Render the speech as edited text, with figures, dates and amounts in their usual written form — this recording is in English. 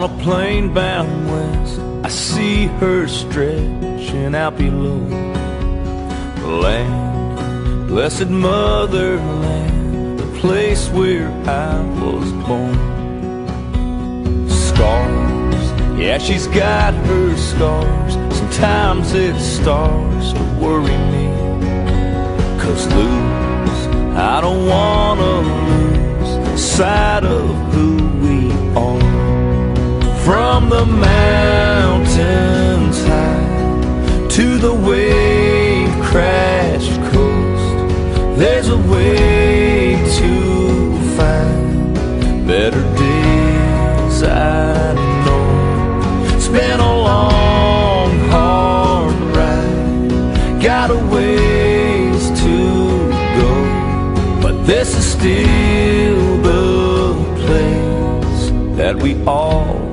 On a plane bound west, I see her stretching out below. The land, blessed motherland, the place where I was born. Scars, yeah, she's got her scars. Sometimes it starts to worry me, 'cause lose, I don't wanna lose sight of who we are. From the mountains high to the wave-crashed coast, there's a way to find better days, I know. It's been a long, hard ride, got a ways to go, but this is still the place that we all